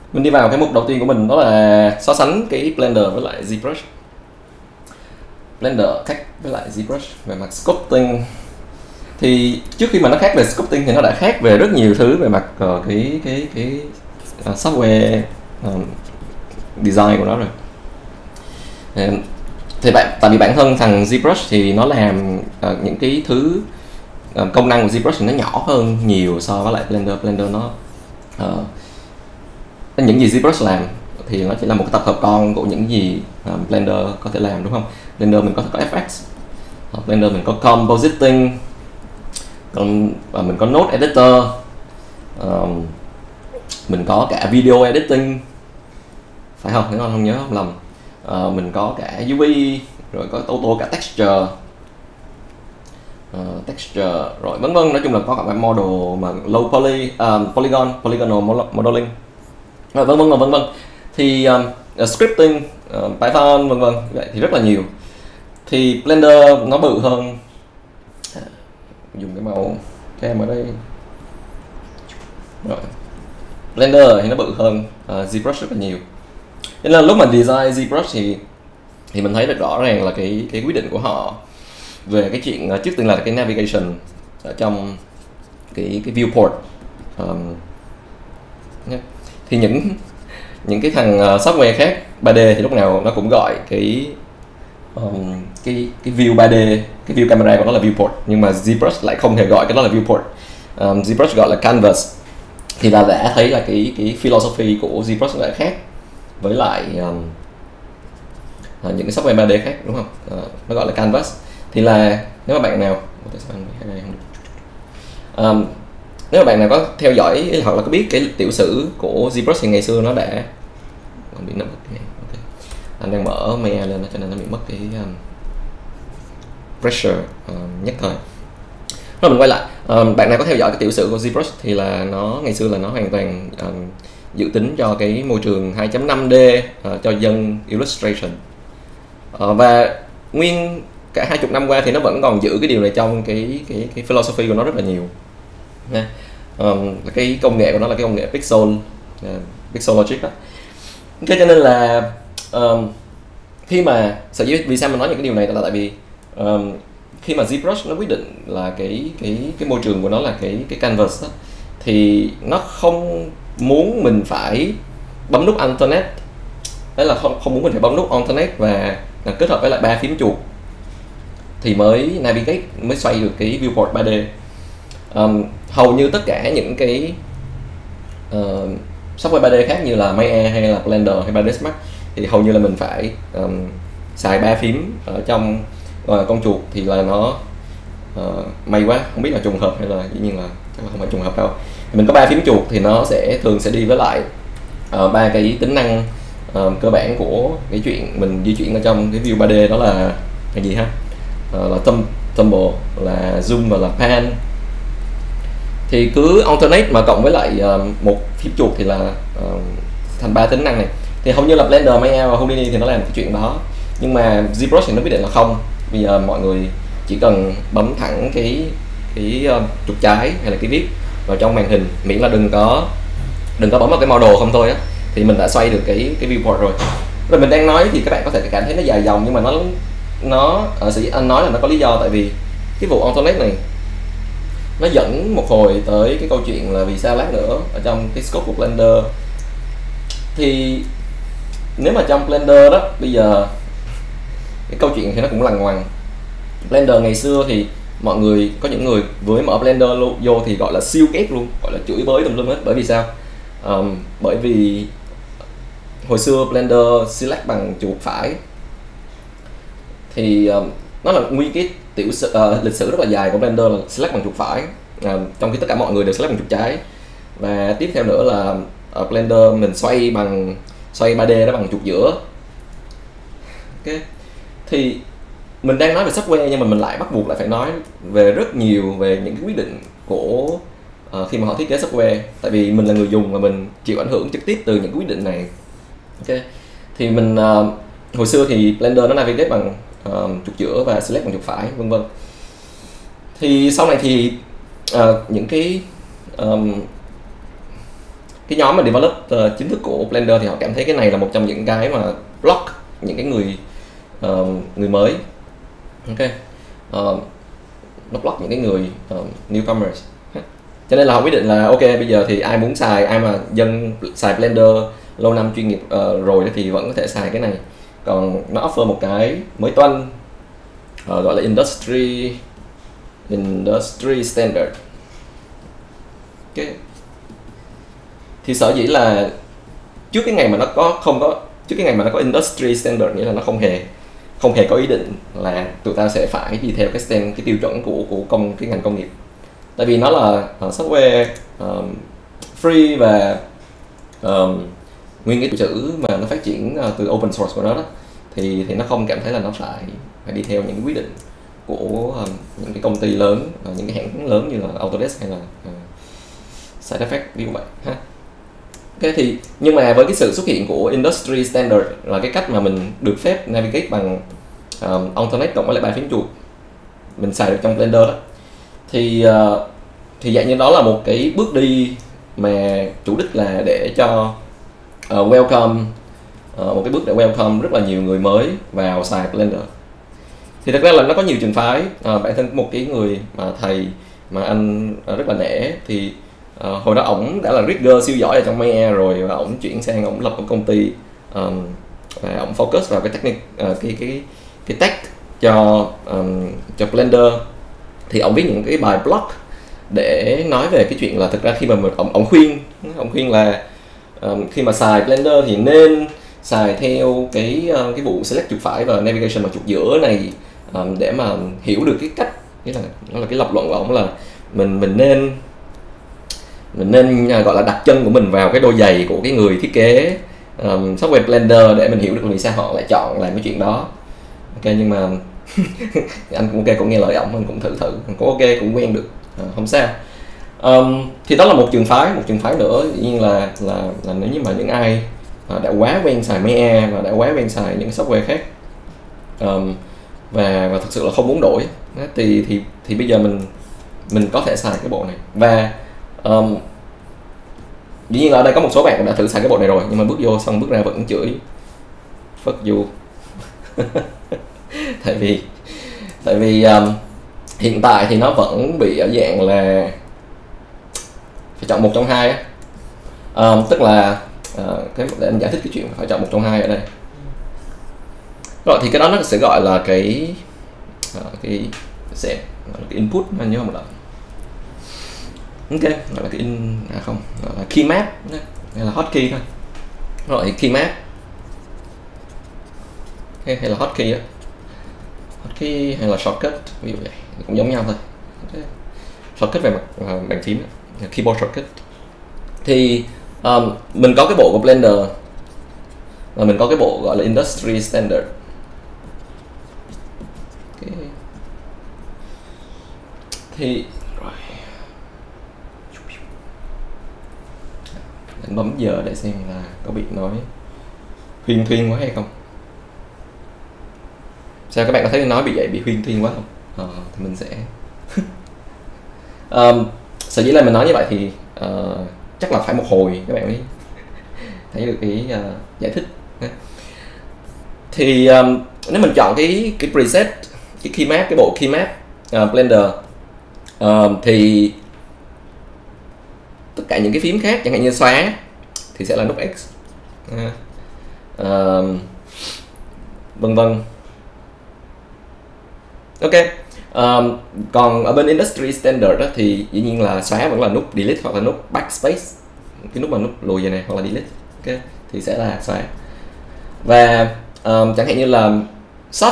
Mình đi vào cái mục đầu tiên của mình, đó là so sánh cái Blender với lại ZBrush. Blender khác với lại ZBrush về mặt sculpting. Thì trước khi mà nó khác về sculpting thì nó đã khác về rất nhiều thứ về mặt software design của nó rồi. Thì tại vì bản thân thằng ZBrush thì nó làm những cái thứ công năng của ZBrush thì nó nhỏ hơn nhiều so với lại Blender. Blender nó những gì ZBrush làm thì nó chỉ là một cái tập hợp con của những gì Blender có thể làm, đúng không? Blender mình có thể có FX, Blender mình có compositing, còn mình có node editor, mình có cả video editing, phải không? Nếu anh không nhớ không lầm, mình có cả UV, rồi có auto cả texture, rồi vân vân. Nói chung là có cả model mà low polygonal modeling, rồi vân vân. Thì scripting, Python vân vân, vậy thì rất là nhiều. Thì Blender nó bự hơn, dùng cái màu kem ở đây rồi. Blender thì nó bự hơn ZBrush rất là nhiều. Nên là lúc mà design ZBrush thì mình thấy được rõ ràng là cái quyết định của họ về cái chuyện trước tiên là cái navigation ở trong cái viewport. Thì những cái thằng software khác 3D thì lúc nào nó cũng gọi cái view 3D, cái view camera của nó là viewport, nhưng mà ZBrush lại không hề gọi cái đó là viewport. ZBrush gọi là canvas. Thì là đã thấy là cái philosophy của ZBrush lại khác với lại những cái software 3D khác, đúng không? Nó gọi là canvas. Thì là nếu mà bạn nào nếu mà bạn nào có theo dõi hoặc là có biết cái tiểu sử của ZBrush thì ngày xưa nó đã bị mất cái okay. Anh đang mở mail lên cho nên nó bị mất cái pressure nhất thời. Rồi mình quay lại, bạn nào có theo dõi cái tiểu sử của ZBrush thì là nó ngày xưa là nó hoàn toàn dự tính cho cái môi trường 2.5D cho dân illustration, và nguyên cả 20 năm qua thì nó vẫn còn giữ cái điều này trong cái philosophy của nó rất là nhiều nha. Cái công nghệ của nó là cái công nghệ pixel logic đó. Thế cho nên là khi mà sở dĩ vì sao mình nói những cái điều này là tại vì khi mà ZBrush nó quyết định là cái môi trường của nó là cái canvas đó, thì nó không muốn mình phải bấm nút alternate, đấy là không muốn mình phải bấm nút alternate và kết hợp với lại 3 phím chuột thì mới navigate, mới xoay được cái viewport 3D. Hầu như tất cả những cái software 3D khác như là Maya hay là Blender hay 3ds Max thì hầu như là mình phải xài 3 phím ở trong con chuột, thì là nó may quá, không biết là trùng hợp hay là dĩ nhiên là chắc là không phải trùng hợp đâu. Mình có 3 phím chuột thì nó thường sẽ đi với lại 3 cái tính năng cơ bản của cái chuyện mình di chuyển ở trong cái view 3D, đó là cái gì ha? Là tumble, là zoom và là pan. Thì cứ alternate mà cộng với lại một phím chuột thì là thành 3 tính năng này. Thì hầu như là Blender, Maya và Houdini thì nó làm cái chuyện đó, nhưng mà ZBrush thì nó quyết định là không. Bây giờ mọi người chỉ cần bấm thẳng cái chuột trái hay là cái viết vào trong màn hình, miễn là đừng có bấm vào cái model không thôi á, thì mình đã xoay được cái viewport rồi. Rồi mình đang nói thì các bạn có thể cảm thấy nó dài dòng, nhưng mà nó anh nói là nó có lý do, tại vì cái vụ alternate này nó dẫn một hồi tới cái câu chuyện là vì sao lát nữa ở trong cái scope của Blender. Thì nếu mà trong Blender đó bây giờ cái câu chuyện thì nó cũng lằng ngoằng. Blender ngày xưa thì mọi người, có những người với mở Blender vô thì gọi là siêu ghét luôn, gọi là chửi bới tùm lum hết. Bởi vì sao? Bởi vì hồi xưa Blender select bằng chuột phải, thì nó là nguyên cái lịch sử rất là dài của Blender là select bằng chuột phải, trong khi tất cả mọi người đều select bằng chuột trái. Và tiếp theo nữa là ở Blender mình xoay 3D đó bằng chuột giữa. Okay. Thì mình đang nói về software nhưng mà mình lại bắt buộc lại phải nói về rất nhiều về những cái quyết định của khi mà họ thiết kế software, tại vì mình là người dùng và mình chịu ảnh hưởng trực tiếp từ những quyết định này. Okay. Thì mình hồi xưa thì Blender nó navigate bằng chuột giữa và select bằng chuột phải, vân vân. Thì sau này thì những cái cái nhóm mà developer chính thức của Blender thì họ cảm thấy cái này là một trong những cái mà block những cái người mới. Ok, nó block những cái người newcomers. Cho nên là họ quyết định là ok, bây giờ thì ai muốn xài, ai mà dân xài Blender lâu năm chuyên nghiệp rồi thì vẫn có thể xài cái này. Còn nó offer một cái mới toanh gọi là industry standard. Ok, thì sở dĩ là trước cái ngày mà nó có industry standard, nghĩa là nó không hề có ý định là tụi ta sẽ phải đi theo cái tiêu chuẩn của cái ngành công nghiệp. Tại vì nó là software free và nguyên cái chữ mà nó phát triển từ open source của nó đó, thì nó không cảm thấy là nó phải đi theo những cái quyết định của những cái công ty lớn, những cái hãng lớn như là Autodesk hay là Side Effect, ví dụ vậy ha. Ok, thì nhưng mà với cái sự xuất hiện của industry standard là cái cách mà mình được phép navigate bằng alternate cộng với lại 3 phím chuột mình xài được trong Blender đó, thì dạng như đó là một cái bước đi mà chủ đích là để cho welcome, một cái bước để welcome rất là nhiều người mới vào xài Blender. Thì thực ra là nó có nhiều trường phái. Bản thân một cái người mà thầy mà anh rất là nể thì hồi đó ổng đã là rigger siêu giỏi ở trong Maya rồi, và ổng chuyển sang ổng lập một công ty và ổng focus vào cái technique, cái tech cho Blender. Thì ổng viết những cái bài blog để nói về cái chuyện là thực ra khi mà ổng khuyên là khi mà xài Blender thì nên xài theo cái vụ select chuột phải và navigation bằng chuột giữa này, để mà hiểu được cái cách, nghĩa là nó là cái lập luận của ổng là mình nên gọi là đặt chân của mình vào cái đôi giày của cái người thiết kế software Blender để mình hiểu được vì sao họ lại chọn làm cái chuyện đó. Ok, nhưng mà anh cũng ok, cũng nghe lời ổng, anh cũng thử cũng ok, cũng quen được, không sao. Thì đó là một trường phái nữa. Dĩ nhiên là nếu như mà những ai đã quá quen xài Maya và đã quá quen xài những software khác và thực sự là không muốn đổi, thì bây giờ mình có thể xài cái bộ này. Và dĩ nhiên là ở đây có một số bạn đã thử xài cái bộ này rồi, nhưng mà bước vô xong bước ra vẫn chửi fuck you. tại vì hiện tại thì nó vẫn bị ở dạng là phải chọn một trong hai á. Tức là để anh giải thích cái chuyện phải chọn một trong hai ở đây. Rồi thì cái đó nó sẽ gọi là cái input, anh nhớ không ạ? Ok, gọi là cái gọi là key map hay là hotkey thôi. Rồi thì key map hay là hotkey á, hotkey hay là shortcut, ví dụ vậy cũng giống nhau thôi. Okay. Shortcut về mặt bàn phím, keyboard shortcut. Thì mình có cái bộ của Blender và mình có cái bộ gọi là industry standard. Okay. Thì anh bấm giờ để xem là có bị nói huyên thuyên quá hay không. Sao các bạn có thấy nói bị huyên thuyên quá không? Thì mình sẽ sở dĩ là mình nói như vậy thì chắc là phải một hồi các bạn mới thấy được cái giải thích. Thì nếu mình chọn cái preset, cái key map, cái bộ key map Blender, thì tất cả những cái phím khác chẳng hạn như xóa thì sẽ là nút X, vân vân. Ok, còn ở bên industry standard đó, thì dĩ nhiên là xóa vẫn là nút delete hoặc là nút backspace, cái nút mà nút lùi về này, hoặc là delete. Ok, thì sẽ là xóa. Và chẳng hạn như là soft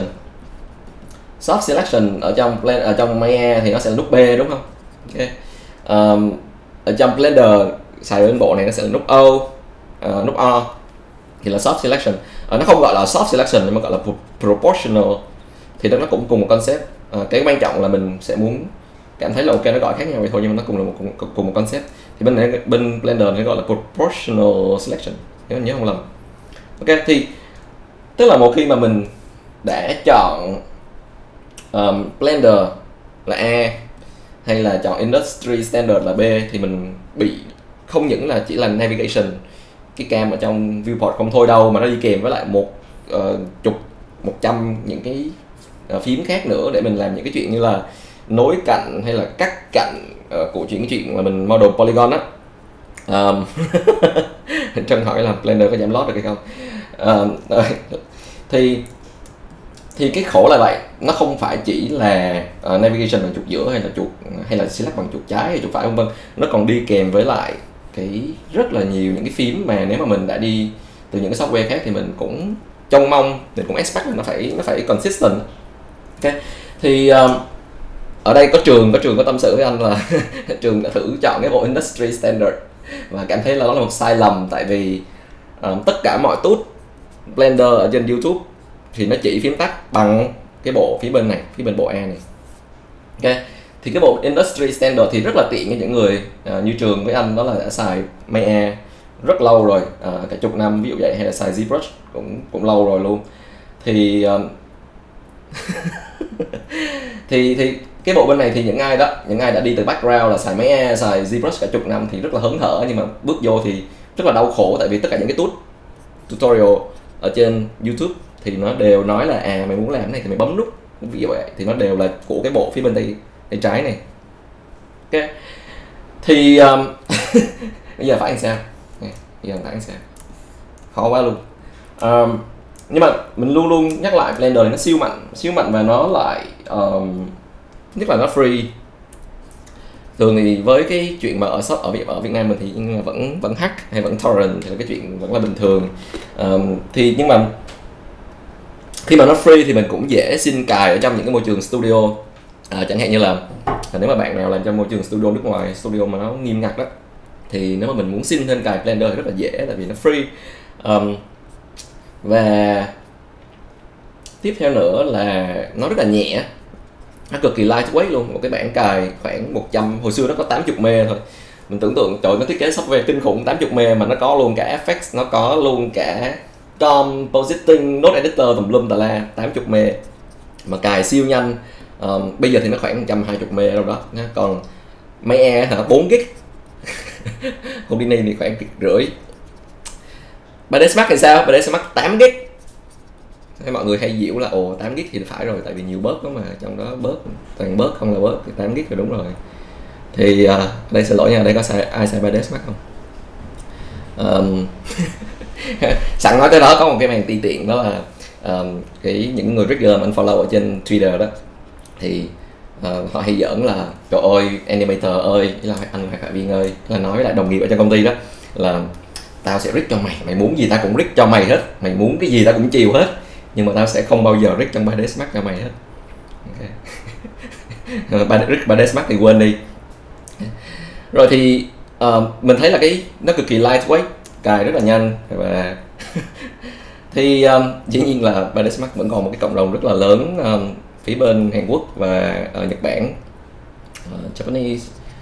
selection ở trong Maya thì nó sẽ là nút B, đúng không? Ok, ở trong Blender xài bên bộ này nó sẽ là nút O, nút O thì là soft selection. Nó không gọi là soft selection nhưng mà gọi là proportional, thì nó cũng cùng một concept. Cái quan trọng là mình sẽ muốn cảm thấy là ok, nó gọi khác nhau vậy thôi nhưng mà nó cùng một concept. Thì bên Blender nó gọi là proportional selection, nếu anh nhớ không lầm. Ok, thì tức là một khi mà mình đã chọn Blender là A hay là chọn industry standard là B, thì mình bị không những là chỉ là navigation, cái cam ở trong viewport không thôi đâu, mà nó đi kèm với lại chục 100 những cái phím khác nữa để mình làm những cái chuyện như là nối cạnh hay là cắt cạnh của cái chuyện mà mình model polygon á. Trân hỏi là Blender có giảm load được hay không. Thì cái khổ là vậy, nó không phải chỉ là navigation bằng chuột giữa hay là select bằng chuột trái hay chuột phải vân vân, nó còn đi kèm với lại cái rất là nhiều những cái phím mà nếu mà mình đã đi từ những cái software khác thì mình cũng trông mong, mình cũng expect là nó phải consistent. Ok, thì ở đây có trường có tâm sự với anh là trường đã thử chọn cái bộ industry standard và cảm thấy là đó là một sai lầm, tại vì tất cả mọi tool Blender ở trên YouTube thì nó chỉ phím tắt bằng cái bộ phía bên này, phía bên bộ A này. Ok, thì cái bộ industry standard thì rất là tiện cho những người như trường với anh, đó là đã xài Maya rất lâu rồi, cả chục năm ví dụ vậy, hay là xài ZBrush cũng lâu rồi luôn. Thì thì cái bộ bên này thì những ai đã đi từ background là xài Maya, xài ZBrush cả chục năm thì rất là hớn hở, nhưng mà bước vô thì rất là đau khổ, tại vì tất cả những cái tutorial ở trên YouTube thì nó đều nói là mày muốn làm cái này thì mày bấm nút, ví dụ vậy, thì nó đều là của cái bộ phía bên tay trái này. Ok, thì bây giờ phải làm sao? Khó quá luôn. Nhưng mà mình luôn luôn nhắc lại Blender này nó siêu mạnh và nó lại nhất là nó free. Thường thì với cái chuyện mà ở Việt Nam mình thì vẫn hack hay vẫn torrent thì là cái chuyện vẫn là bình thường. Thì nhưng mà khi mà nó free thì mình cũng dễ xin cài ở trong những cái môi trường studio, chẳng hạn như là nếu mà bạn nào làm trong môi trường studio nước ngoài, studio mà nó nghiêm ngặt đó, thì nếu mà mình muốn xin thêm cài Blender thì rất là dễ, tại vì nó free. Và tiếp theo nữa là nó rất là nhẹ, nó cực kỳ lightweight luôn. Một cái bảng cài khoảng 100, hồi xưa nó có 80 MB thôi. Mình tưởng tượng trời, nó thiết kế software kinh khủng 80 MB mà nó có luôn cả effects, nó có luôn cả compositing, node editor tùm lum tà la, 80 MB mà cài siêu nhanh. Bây giờ thì nó khoảng 120 MB đâu đó. Còn Maya 4 GB Houdini thì khoảng 1,5 GB. Badass Max thì sao? Badass Max 8 GB. Thế mọi người hay diễu là 8 GB thì phải rồi, tại vì nhiều bớt lắm mà, trong đó toàn bớt không là bớt, thì 8 GB là đúng rồi. Thì đây xin lỗi nha, đây có ai xài Badass Max không? Sẵn nói tới đó, có một cái màn ti tiện, đó là những người rigger mà anh follow ở trên Twitter đó, thì họ hay giỡn là trời ơi animator ơi, là anh hoạt họa viên ơi, là nói với lại đồng nghiệp ở trong công ty đó là tao sẽ rig cho mày muốn gì tao cũng rig cho mày hết, mày muốn cái gì tao cũng chiều hết, nhưng mà tao sẽ không bao giờ rig trong Badass Max cho mày hết. Okay. Rig Badass Max thì quên đi. Rồi thì mình thấy là nó cực kỳ lightweight, cài rất là nhanh, và thì dĩ nhiên là Badass Max vẫn còn một cái cộng đồng rất là lớn phía bên Hàn Quốc và Nhật Bản, Japanese,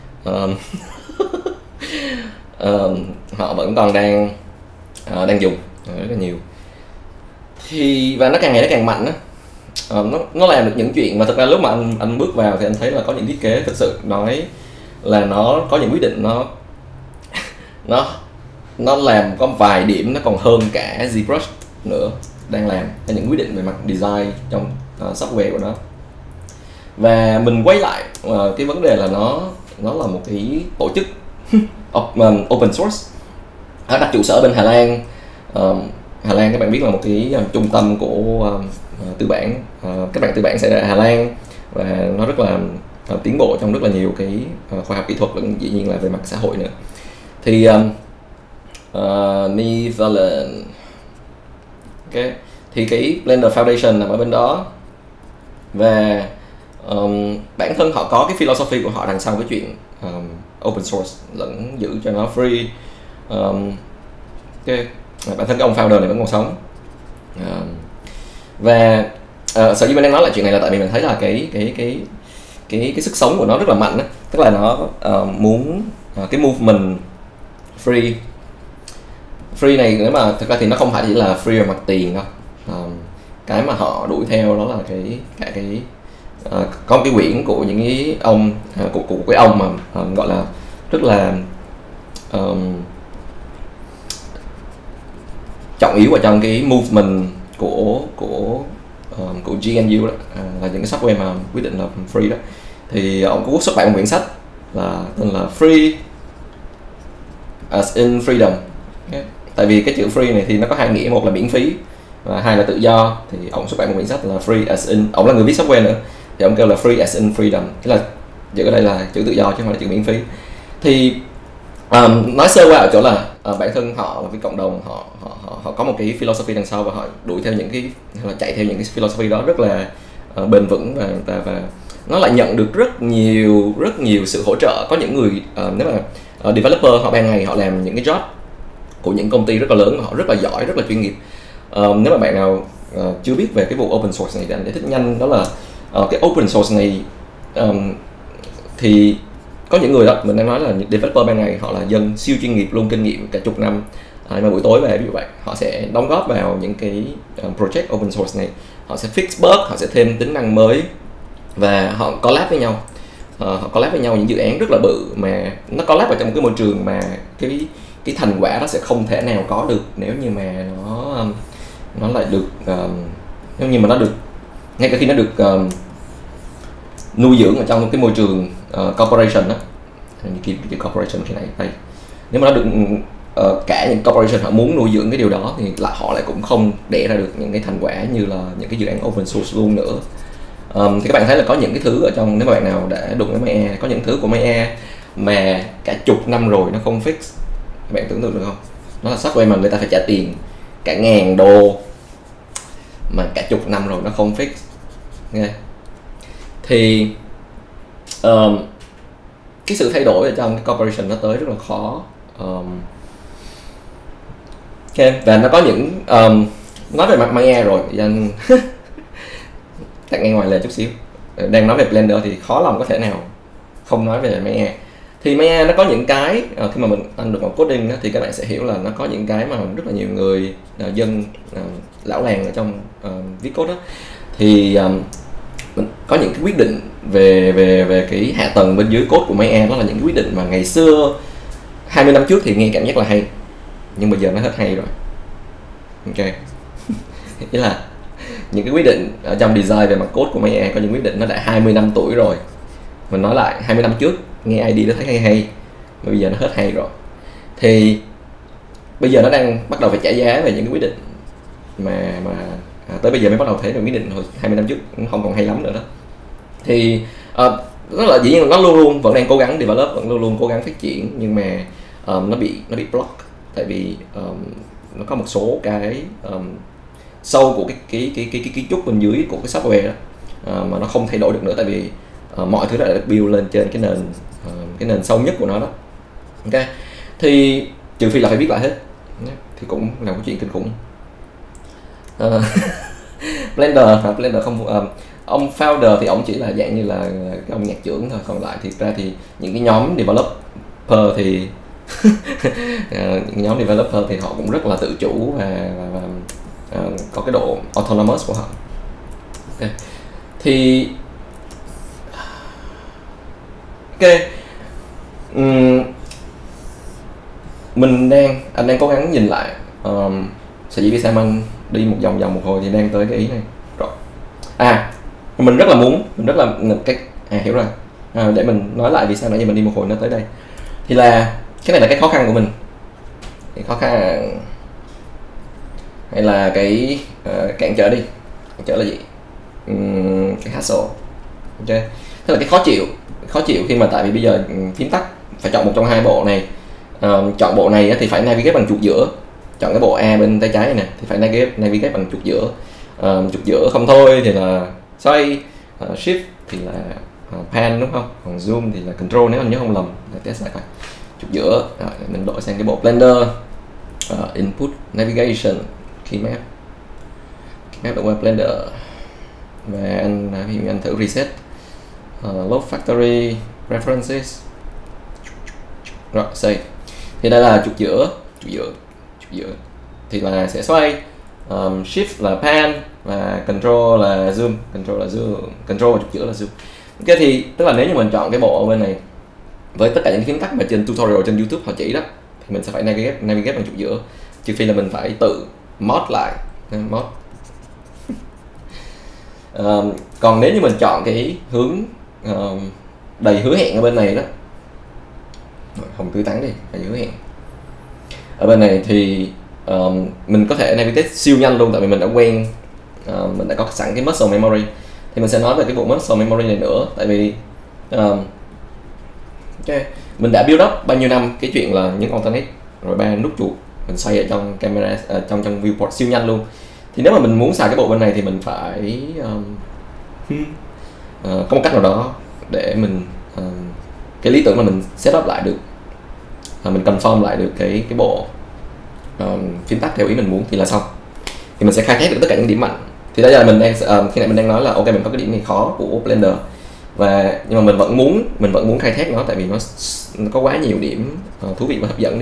họ vẫn còn đang dùng rất là nhiều. Thì và nó càng ngày nó càng mạnh á, nó làm được những chuyện mà thực ra lúc mà anh bước vào thì anh thấy là có những thiết kế thực sự nói là nó có những quyết định nó làm có vài điểm nó còn hơn cả ZBrush nữa đang làm, hay những quyết định về mặt design trong software của nó. Và mình quay lại cái vấn đề là nó là một cái tổ chức open source, nó đặt trụ sở bên Hà Lan. Hà Lan các bạn biết là một cái trung tâm của tư bản, các bạn tư bản sẽ ở Hà Lan, và nó rất là tiến bộ trong rất là nhiều cái khoa học kỹ thuật, lẫn dĩ nhiên là về mặt xã hội nữa. Thì Netherlands, okay. Thì cái Blender Foundation nằm ở bên đó, và bản thân họ có cái philosophy của họ đằng sau cái chuyện open source lẫn giữ cho nó free. Okay. Bản thân cái ông founder này vẫn còn sống, và sở dĩ mình đang nói lại chuyện này là tại vì mình thấy là cái sức sống của nó rất là mạnh đó. Tức là nó muốn cái movement free này, nếu mà thực ra thì nó không phải chỉ là free về mặt tiền đâu. Cái mà họ đuổi theo đó là có một cái quyển của những cái ông của cái ông mà gọi là rất là trọng yếu ở trong cái movement của GNU đó, là những cái software mà quyết định là free đó, thì ông có xuất bản một quyển sách là tên là Free as in Freedom. Okay. Tại vì cái chữ free này thì nó có hai nghĩa, một là miễn phí và hai là tự do, thì ông xuất bản một quyển sách là Free as in, ông là người viết software nữa thì ông kêu là Free as in Freedom, tức là chữ ở đây là chữ tự do chứ không phải là chữ miễn phí. Thì nói sơ qua ở chỗ là bản thân họ là cái cộng đồng, họ có một cái philosophy đằng sau và họ đuổi theo những cái, hay là chạy theo những cái philosophy đó rất là bền vững, và nó lại nhận được rất nhiều sự hỗ trợ. Có những người nếu mà developer họ ban ngày họ làm những cái job của những công ty rất là lớn, họ rất là giỏi, rất là chuyên nghiệp. Nếu mà bạn nào chưa biết về cái vụ open source này thì anh giải thích nhanh, đó là cái open source này thì có những người đó, mình đang nói là developer ban ngày họ là dân siêu chuyên nghiệp luôn, kinh nghiệm cả chục năm, mà buổi tối về ví dụ vậy họ sẽ đóng góp vào những cái project open source này, họ sẽ fix bug, họ sẽ thêm tính năng mới và họ collab với nhau. Họ collab với nhau những dự án rất là bự mà nó collab ở trong một cái môi trường mà cái thành quả đó sẽ không thể nào có được nếu như mà nó lại được nếu như mà nó được, ngay cả khi nó được nuôi dưỡng ở trong cái môi trường corporation đó, cái corporation khi này đây, nếu mà nó được cả những corporation họ muốn nuôi dưỡng cái điều đó thì họ lại cũng không đẻ ra được những cái thành quả như là những cái dự án open source luôn nữa. Thì các bạn thấy là có những cái thứ ở trong, nếu mà bạn nào đã đụng với Maya, có những thứ của Maya mà cả chục năm rồi nó không fix, các bạn tưởng tượng được không? Nó là software mà người ta phải trả tiền cả ngàn đô mà cả chục năm rồi nó không fix. Nghe. Thì cái sự thay đổi ở trong cái corporation nó tới rất là khó. Okay. Và nó có những nói về mặt Maya rồi thì anh tặng ngay ngoài lề chút xíu, đang nói về Blender thì khó lòng có thể nào không nói về Maya. Thì Maya nó có những cái khi mà anh được học coding thì các bạn sẽ hiểu là nó có những cái mà rất là nhiều người dân lão làng ở trong viết code đó, thì có những cái quyết định về cái hạ tầng bên dưới code của Maya. Đó là những cái quyết định mà ngày xưa 20 năm trước thì nghe cảm giác là hay, nhưng bây giờ nó hết hay rồi. Ok. Nghĩa là những cái quyết định ở trong design về mặt code của Maya, có những quyết định nó đã 20 năm tuổi rồi. Mình nói lại 20 năm trước nghe ID nó thấy hay, mà bây giờ nó hết hay rồi. Thì bây giờ nó đang bắt đầu phải trả giá về những cái quyết định mà tới bây giờ mới bắt đầu thấy được quyết định hồi 20 năm trước không còn hay lắm nữa đó. Thì nó là dĩ nhiên nó luôn luôn vẫn đang cố gắng develop, vẫn luôn luôn cố gắng phát triển, nhưng mà nó bị block, tại vì nó có một số cái sâu của cái kiến trúc bên dưới của cái software đó mà nó không thay đổi được nữa, tại vì mọi thứ đã được build lên trên cái nền sâu nhất của nó đó. Ok, thì trừ phi là phải viết lại hết thì cũng là một chuyện kinh khủng. Blender không, ông founder thì ông chỉ là dạng như là cái ông nhạc trưởng thôi, còn lại thì ra thì những cái nhóm developer thì những nhóm developer thì họ cũng rất là tự chủ và có cái độ autonomous của họ. Okay. Thì ok, anh đang cố gắng nhìn lại sở dĩ vì sao anh đi một vòng một hồi thì đang tới cái ý này rồi. Mình rất là hiểu rồi. Để mình nói lại vì sao nãy giờ mình đi một hồi nó tới đây. Thì là cái này là cái khó khăn của mình. Cái khó khăn hay là cái cản trở đi. Cản trở là gì? Cái hassle. Ok. Tức là cái khó chịu khi mà tại vì bây giờ phím tắt phải chọn một trong hai bộ này. Chọn bộ này thì phải navigate bằng chuột giữa. Chọn cái bộ A bên tay trái này nè thì phải navigate bằng chuột giữa. Chuột giữa không thôi thì là xoay, shift thì là pan đúng không? Còn zoom thì là control nếu anh nhớ không lầm. Để test lại coi. Chuột giữa, rồi mình đổi sang cái bộ Blender. Input, navigation, keymap đổi qua Blender. Và anh thử reset. Load factory, references. Rồi, save. Thì đây là chuột giữa thì là sẽ xoay, shift là pan và control là zoom, control và chuột giữa là zoom. Ok, thì tức là nếu như mình chọn cái bộ ở bên này với tất cả những phím tắt mà trên tutorial trên YouTube họ chỉ đó, thì mình sẽ phải navigate bằng trục giữa, trừ phi là mình phải tự mod lại mod. Còn nếu như mình chọn cái hướng đầy hứa hẹn ở bên này đó, không tươi tắn đi, đầy hứa hẹn ở bên này thì mình có thể navigate siêu nhanh luôn, tại vì mình đã quen, mình đã có sẵn cái muscle memory. Thì mình sẽ nói về cái vụ muscle memory này nữa, tại vì mình đã build up bao nhiêu năm cái chuyện là những alternate rồi 3 nút chuột mình xoay ở trong camera, trong viewport siêu nhanh luôn. Thì nếu mà mình muốn xài cái bộ bên này thì mình phải có một cách nào đó để mình cái lý tưởng là mình setup lại được, mình confirm lại được cái bộ phím tắt theo ý mình muốn thì là xong, thì mình sẽ khai thác được tất cả những điểm mạnh. Thì bây giờ mình đang khi này mình đang nói là ok, mình có cái điểm này khó của Blender, và nhưng mà mình vẫn muốn khai thác nó, tại vì nó có quá nhiều điểm thú vị và hấp dẫn đi.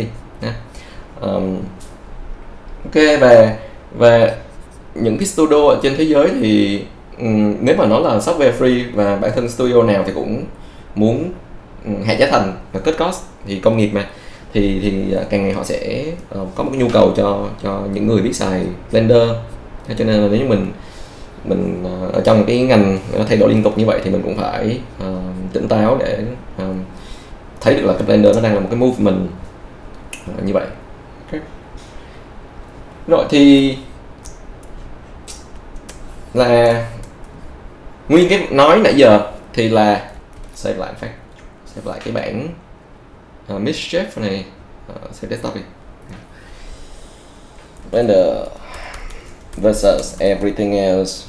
Ok, và những cái studio ở trên thế giới thì nếu mà nó là software free và bản thân studio nào thì cũng muốn hạ giá thành và cut cost, thì công nghiệp mà, thì càng ngày họ sẽ có một cái nhu cầu cho những người biết xài Blender. Cho nên là nếu như mình ở trong cái ngành nó thay đổi liên tục như vậy thì mình cũng phải tỉnh táo để thấy được là cái Blender nó đang là một cái movement như vậy. Okay. Rồi thì là nguyên cái nói nãy giờ thì là save lại cái bảng Mischief này, save desktop đi. Blender versus everything else.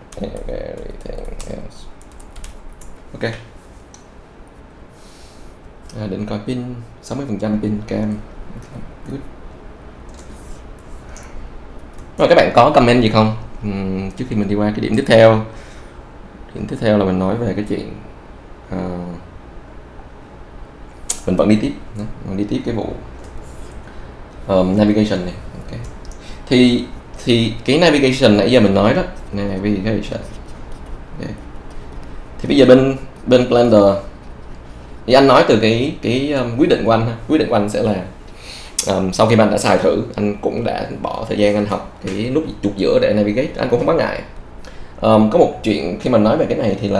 Ok. Định coi pin 60% pin cam. Good. Rồi các bạn có comment gì không? Trước khi mình đi qua cái điểm tiếp theo. Điểm tiếp theo là mình nói về cái chuyện mình vẫn đi tiếp cái vụ navigation này. Okay. Thì cái navigation nãy giờ mình nói đó, navigation. Okay. Thì bây giờ bên Blender thì anh nói từ cái quyết định của anh. Quyết định của anh sẽ là sau khi anh đã xài thử, anh cũng đã bỏ thời gian anh học cái nút chuột giữa để navigate, anh cũng không bắt ngại. Có một chuyện khi mà nói về cái này thì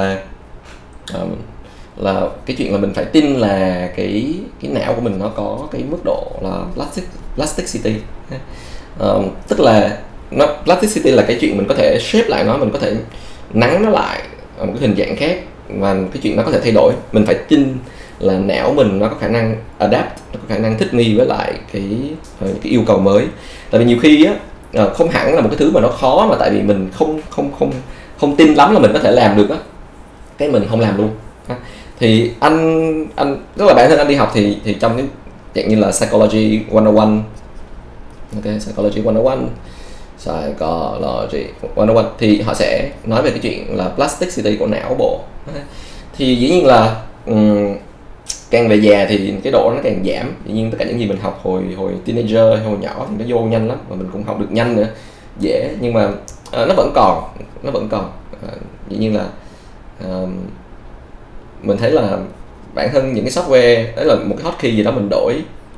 là cái chuyện là mình phải tin là cái não của mình nó có cái mức độ là plasticity. Tức là plasticity là cái chuyện mình có thể shape lại nó, mình có thể nắn nó lại ở một cái hình dạng khác, và cái chuyện nó có thể thay đổi. Mình phải tin là não mình nó có khả năng adapt, nó có khả năng thích nghi với lại cái yêu cầu mới. Tại vì nhiều khi á, không hẳn là một cái thứ mà nó khó, mà tại vì mình không tin lắm là mình có thể làm được á, cái mình không làm luôn. Thì anh tức là bản thân anh đi học thì trong cái dạng như là Psychology 101, ok, Psychology 101 thì họ sẽ nói về cái chuyện là plasticity của não bộ. Thì dĩ nhiên là càng về già thì cái độ nó càng giảm. Dĩ nhiên tất cả những gì mình học hồi teenager, hồi nhỏ thì nó vô nhanh lắm, và mình cũng học được nhanh nữa, dễ, nhưng mà nó vẫn còn. Dĩ nhiên là mình thấy là bản thân những cái software đấy là một cái hotkey gì đó mình đổi,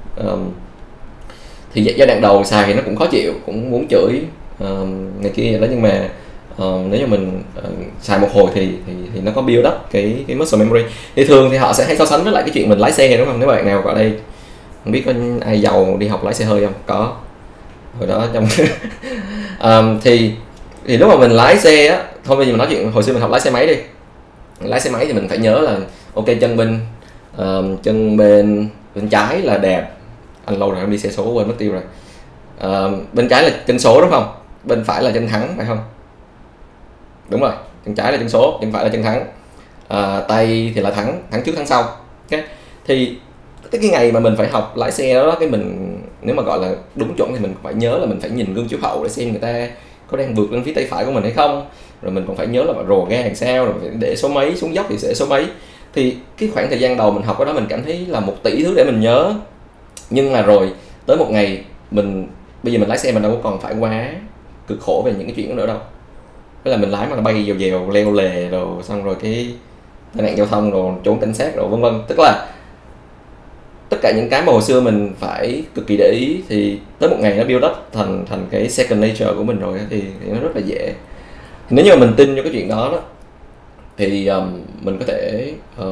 thì giai đoạn đầu xài thì nó cũng khó chịu, cũng muốn chửi này kia đó, nhưng mà nếu như mình xài một hồi thì nó có build up cái muscle memory. Thì thường thì họ sẽ hay so sánh với lại cái chuyện mình lái xe, đúng không? Nếu bạn nào ở đây không biết có ai giàu đi học lái xe hơi không? Có. Hồi đó trong thì lúc mà mình lái xe á, thôi bây giờ mình nói chuyện hồi xưa mình học lái xe máy đi. Lái xe máy thì mình phải nhớ là ok, chân bên trái là đẹp. Anh lâu rồi em đi xe số quên mất tiêu rồi. Bên trái là chân số, đúng không? Bên phải là chân thắng, phải không? Đúng rồi, chân trái là chân số, chân phải là chân thắng. Tay thì là thắng trước thắng sau. Okay. Thì cái ngày mà mình phải học lái xe đó, cái mình nếu mà gọi là đúng chuẩn thì mình phải nhớ là mình phải nhìn gương chiếu hậu để xem người ta có đang vượt lên phía tay phải của mình hay không. Rồi mình còn phải nhớ là rồ ga làm sao, rồi phải để số mấy, xuống dốc thì sẽ số mấy. Thì cái khoảng thời gian đầu mình học ở đó mình cảm thấy là 1 tỷ thứ để mình nhớ. Nhưng mà rồi tới một ngày bây giờ mình lái xe mình đâu có còn phải quá cực khổ về những cái chuyện đó nữa đâu. Thế là mình lái mà nó bay dèo dèo leo lề rồi xong rồi cái tai nạn giao thông rồi trốn cảnh sát rồi vân vân. Tức là tất cả những cái mà hồi xưa mình phải cực kỳ để ý thì tới một ngày nó build up thành cái second nature của mình rồi thì nó rất là dễ. Thì nếu như mà mình tin vô cái chuyện đó thì mình có thể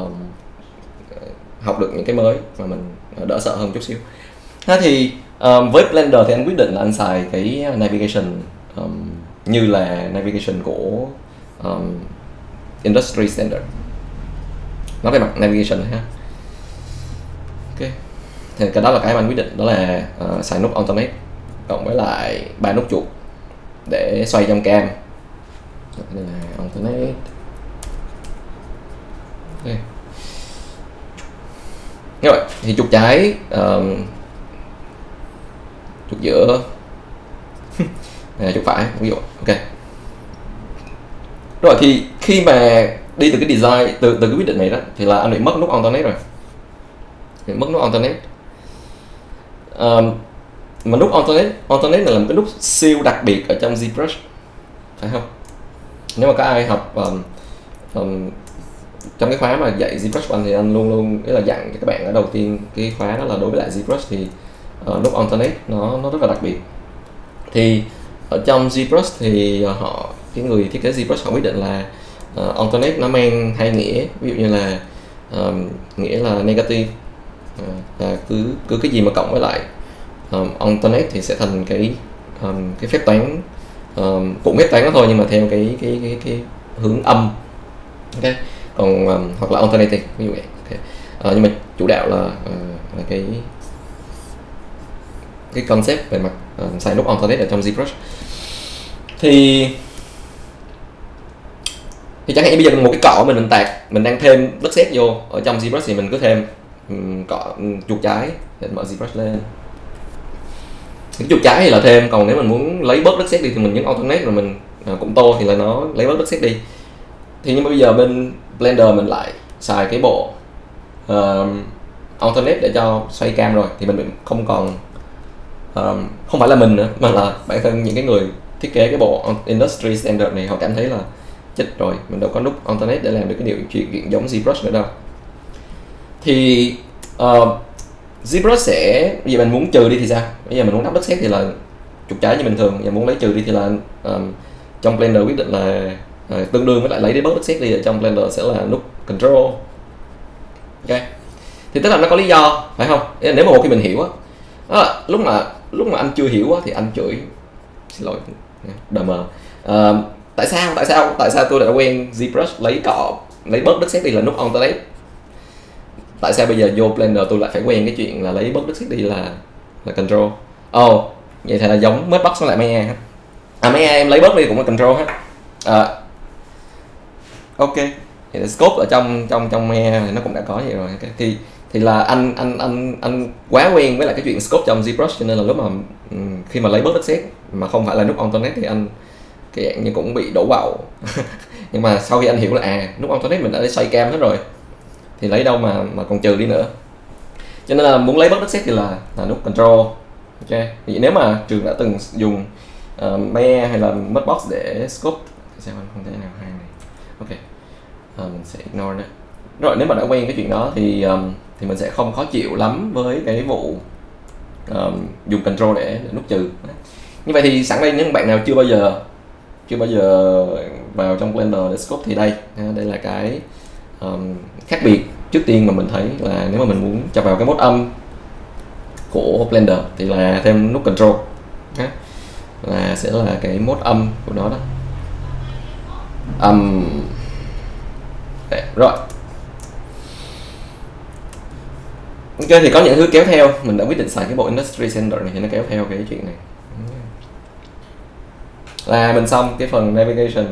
học được những cái mới mà mình đỡ sợ hơn chút xíu. Thế thì với Blender thì anh quyết định là anh xài cái navigation như là navigation của industry standard. Nói về mặt navigation ha. Ok. Thì cái đó là cái mà anh quyết định, đó là xài nút alternate cộng với lại 3 nút chuột để xoay trong cam. Đây là alternate. Ok. Rồi, thì chuột trái, chuột giữa, chuột phải, ví dụ. Ok. Rồi thì khi mà đi từ cái design, từ cái quyết định này đó, thì là anh bị mất nút alternate rồi. Mất nút alternate. Mà nút alternate là một cái nút siêu đặc biệt ở trong ZBrush, phải không? Nếu mà có ai học trong cái khóa mà dạy ZBrush của anh thì anh luôn là dặn cho các bạn ở đầu tiên cái khóa đó là đối với lại ZBrush thì nút alternate nó rất là đặc biệt. Thì ở trong ZBrush thì cái người thiết kế ZBrush họ quyết định là alternate nó mang hai nghĩa, ví dụ như là nghĩa là negative, là cứ cái gì mà cộng với lại alternate thì sẽ thành cái phép toán, cũng phép toán đó thôi nhưng mà theo cái hướng âm. Ok. Còn hoặc là alternative ví dụ vậy. Okay. Nhưng mà chủ đạo là cái concept về mặt xài nút alternate ở trong ZBrush. Thì chẳng hạn như bây giờ một cái cọ mình đang thêm đất sét vô ở trong ZBrush thì mình cứ thêm cọ chuột trái để mở ZBrush lên. Cái chuột trái thì là thêm, còn nếu mình muốn lấy bớt đất sét đi thì mình nhấn alternate rồi mình cũng tô thì là nó lấy bớt đất sét đi. Thì nhưng mà bây giờ bên Blender mình lại xài cái bộ alternate để cho xoay cam rồi thì mình không còn không phải là mình nữa mà là bản thân những cái người thiết kế cái bộ industry standard này họ cảm thấy là chết rồi, mình đâu có nút alternate để làm được cái điều chuyện giống ZBrush nữa đâu. Thì ZBrush sẽ, bây giờ mình muốn trừ đi thì sao? Bây giờ mình muốn đắp đất sét thì là chuột trái như bình thường, giờ muốn lấy trừ đi thì là trong Blender quyết định là tương đương với lại lấy bớt đất sét đi, ở trong Blender sẽ là nút Control. Ok. Thì tức là nó có lý do, phải không? Nếu mà một khi mình hiểu á, lúc mà anh chưa hiểu á thì anh chửi, xin lỗi đờ mờ. Tại sao tôi đã quen ZBrush lấy bớt đất sét đi là nút alternate? Tại sao bây giờ vô Blender tôi lại phải quen cái chuyện là lấy bớt đất sét đi là Control? Vậy thì là giống Meshbox với lại Maya hết. Maya em lấy bớt đi cũng là Control hết. Ok, thì scope ở trong Maya thì nó cũng đã có vậy rồi. Okay. Thì là anh quá quen với lại cái chuyện scope trong ZBrush cho nên là lúc mà khi mà lấy bớt đất sét mà không phải là nút alternate thì anh cái dạng như cũng bị đổ bạo. Nhưng mà sau khi anh hiểu là nút alternate mình đã xoay cam hết rồi thì lấy đâu mà còn trừ đi nữa, cho nên là muốn lấy bớt đất sét thì là nút Control. Ok, thì nếu mà Trường đã từng dùng Maya hay là Meshbox để scope thì sao anh không thể nào hay này. Ok, mình sẽ ignore đó. Rồi nếu mà đã quen cái chuyện đó thì mình sẽ không khó chịu lắm với cái vụ dùng Control để nút trừ. Như vậy thì sẵn đây những bạn nào chưa bao giờ vào trong Blender để scope thì đây là cái khác biệt trước tiên mà mình thấy là nếu mà mình muốn cho vào cái mode âm của Blender thì là thêm nút Control. Okay. Là sẽ là cái mode âm của nó đó. Rồi. Ok, thì có những thứ kéo theo, mình đã quyết định xài cái bộ Industry Standard này thì nó kéo theo cái chuyện này. Là mình xong cái phần navigation.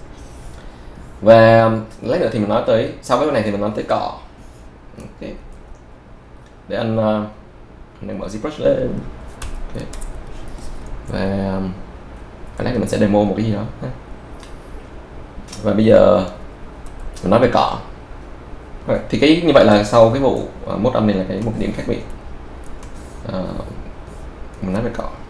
Và lát nữa thì mình nói tới, sau cái này thì mình nói tới cọ. Ok. Để anh đang mở ZBrush lên. Okay. Và lát nữa mình sẽ demo một cái gì đó. Và bây giờ mình nói về cọ. Thì cái như vậy là sau cái vụ mode âm này là một điểm khác biệt. Mình nói về cọ.